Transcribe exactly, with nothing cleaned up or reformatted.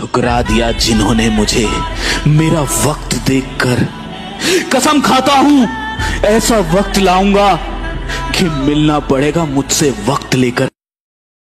ठुकरा दिया जिन्होंने मुझे मेरा वक्त देखकर। कसम खाता हूं ऐसा वक्त लाऊंगा कि मिलना पड़ेगा मुझसे वक्त लेकर।